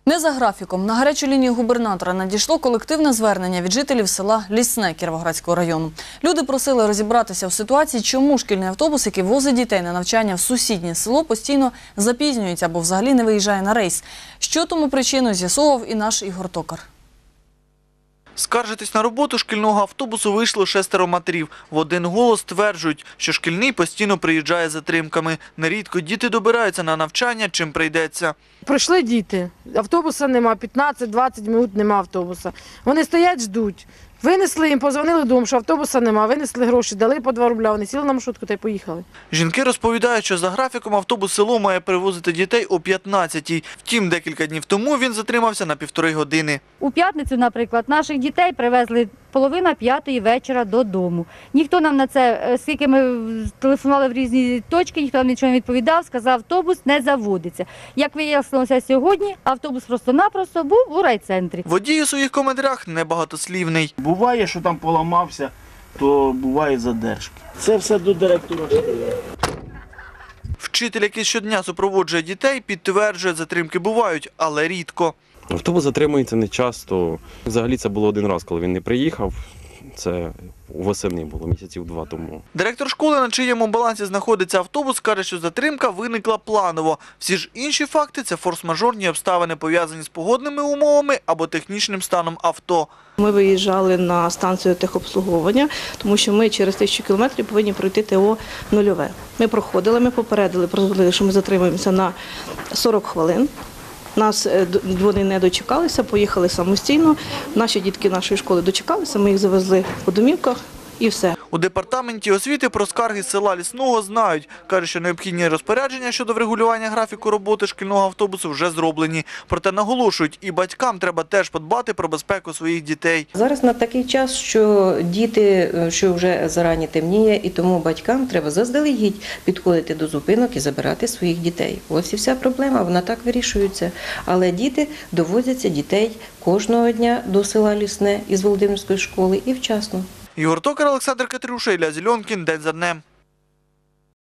Не за графіком. На гарячу лінію губернатора надійшло колективне звернення від жителів села Лісне Кіровоградського району. Люди просили розібратися в ситуації, чому шкільний автобус, який возить дітей на навчання в сусіднє село, постійно запізнюється або взагалі не виїжджає на рейс. Що тому причиною, з'ясовував і наш Ігор Токар. Скаржитись на роботу шкільного автобусу вийшло 6 матерів. В один голос стверджують, що шкільний постійно приїжджає з затримками. Нерідко діти добираються на навчання, чим прийдеться. Прийшли діти, автобуса нема, 15-20 минут нема автобуса. Вони стоять, ждуть. Винесли їм, позвонили додому, що автобуса нема, винесли гроші, дали по 2 рубля, вони сіли на маршрутку та й поїхали. Жінки розповідають, що за графіком автобус село має перевозити дітей о 15-й. Втім, декілька днів тому він затримався на 1,5 години. У п'ятницю, наприклад, наших дітей привезли 4:30 вечора додому. Ніхто нам на це, скільки ми телефонували в різні точки, ніхто нам нічого не відповідав, сказав, автобус не заводиться. Як виявилося сьогодні, автобус просто-напросто був у райцентрі. Водій у своїх коментарях небагатослівний. Буває, що там поламався, то буває задержки. Це все до директора школи. Вчитель, який щодня супроводжує дітей, підтверджує, затримки бувають, але рідко. Автобус затримується не часто. Взагалі це було один раз, коли він не приїхав. Це восени було, місяців 2 тому. Директор школи, на чиєму балансі знаходиться автобус, каже, що затримка виникла планово. Всі ж інші факти – це форс-мажорні обставини, пов'язані з погодними умовами або технічним станом авто. Ми виїжджали на станцію техобслуговування, тому що ми через 1000 кілометрів повинні пройти ТО нульове. Ми проходили, ми попередили, що ми затримуємося на 40 хвилин. Нас вони не дочекалися, поїхали самостійно. Наші дітки нашої школи дочекалися, ми їх завезли по домівках і все. У департаменті освіти про скарги з села Лісного знають. Кажуть, що необхідні розпорядження щодо врегулювання графіку роботи шкільного автобусу вже зроблені. Проте наголошують, і батькам треба теж подбати про безпеку своїх дітей. Зараз на такий час, що діти, що вже зарані темніє, і тому батькам треба заздалегідь підходити до зупинок і забирати своїх дітей. Ось і вся проблема, вона так вирішується. Але діти довозяться дітей кожного дня до села Лісне із Володимирської школи і вчасно. Ігор Токар, Олександр Катерюша, Ілля Зеленкін. День за днем.